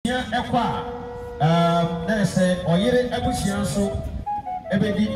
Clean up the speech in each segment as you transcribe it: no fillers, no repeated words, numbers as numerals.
Ekwa na say oyere abusian so ebedi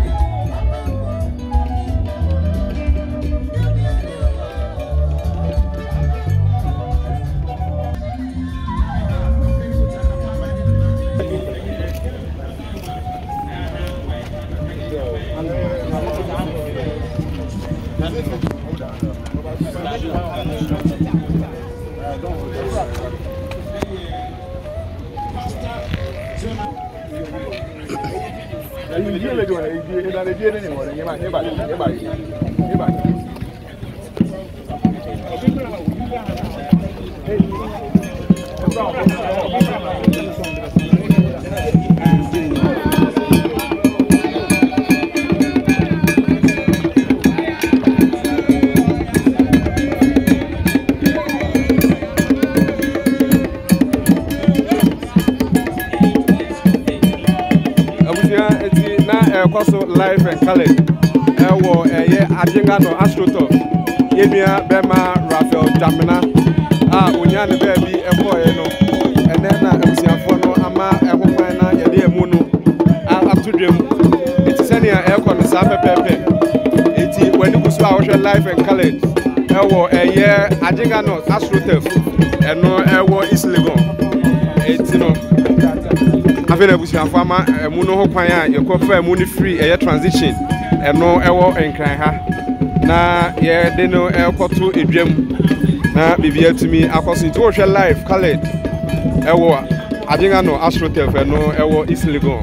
life and color. Egnatia Rrogozhine. Yemia Bema Raphael Dwamena. Unya the baby and then Ama Ehopana Yadi Muno. Up to them. It's any aircon the Sapa Pepe. It's when it was our life and color. Agingano AstroTurf and no air is legal. It's Available farmer, Muno Hopaya, your coffee, money free, a transition, and no air and cry. Na they know Okraku a dream. Na be to me, I was into your life, colored. I think I know AstroTurf and no air is legal.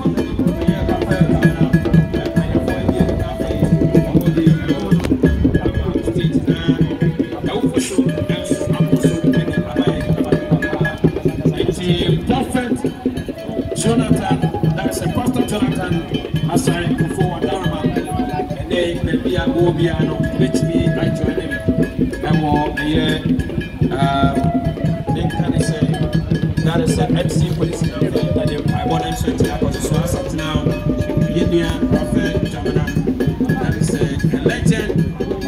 Asari Kwadwo Asamoah, and they maybe I will be an which me I join him. I will they can say that is an MC police that I want to say I was so now. Indian Raphael Dwamena, that is a legend.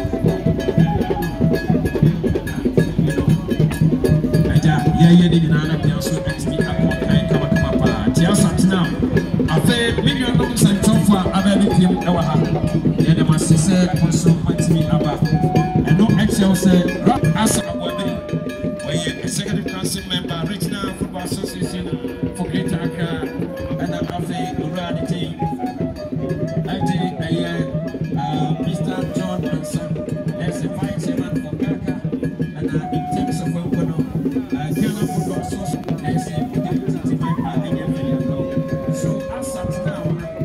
Yeah, the banana be also XP Kama Tiasa now. I say million dollars and Abel Ewaha, the Master also went me about. And no Excel said, Asamoah, where executive council member, Regional Football Association for Greater Accra, and Raphael Dwamena, Mr. John and son, as a vice chairman for Okraku, and in terms of Ghana Football Association, as a deputy member, so as at now.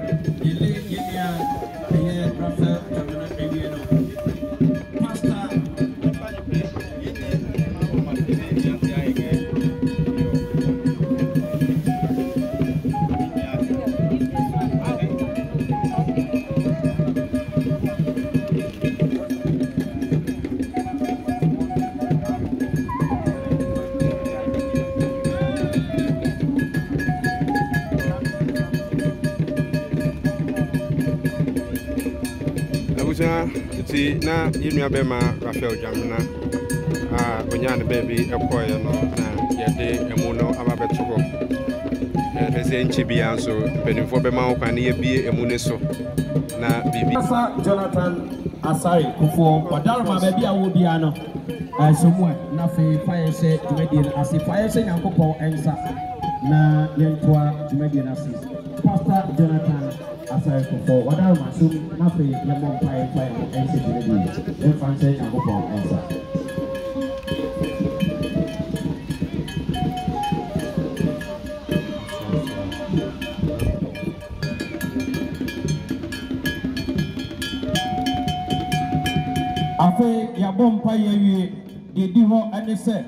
Na Yemia Bema Raphael Dwamena. Unya the baby a boy no na yede emuno ababetuko. Ese nchibia so penimfo bema okwan ye bie emune so na bibi Jonathan Asari Kufo Wadarma baby a wo bia no somwe na fe fire say tumedi ase fire say nyankopon ensa na yentoa tumedi na ase Pastor Jonathan Asari Kufo Wadarma so na fe lemon fire ensa tumedi en fan say nyankopon ensa. Afe ya bompa yewie edi ho ane se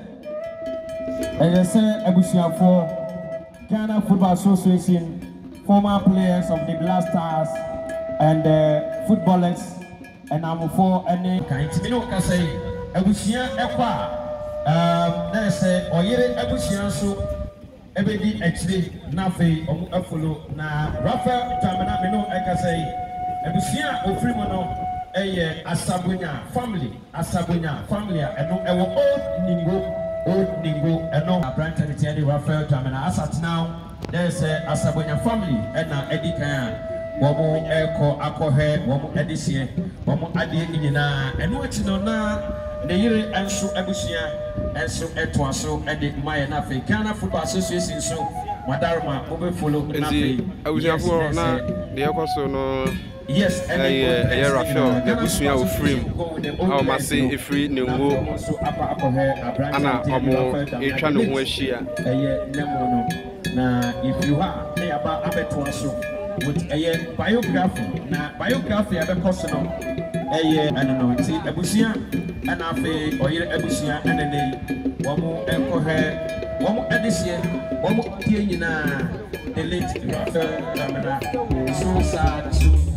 abusuafo Ghana Football Association, former players of the Black Stars and footballers and amufo ane kan timino ka say abusia ekwa na se oyere abusia so ebedi actually na fe omu afolo na Raphael Dwamena me no eka say abusia ofiri mo no Asamoah family and no old Ningo Old Ningo and no Branton Raphael Dwamena. As at now, there's a Asamoah family and Eddie Kaya. Womo Eko Akohe, Womo Edisie, Womo Adi Inina, and what's no na the year and so Ebusia and so Etwaso and the Maya Nafe, Ghana Football Association. So, Madarma, Obe follow Nafe. I was here now, the Okoso no. Yes, and Raphael, the Busia of free. I must say, if free no more. Anna, a channel where she are. Now, if you are, they are about Abetwaso with a biography. Now, biography of a personal. And no, see, Ebusia, and Afe, or Ebusia, and a day. One more Ekohe, one more Edition, one more Tiana, the late Raphael Dwamena. So sad, so.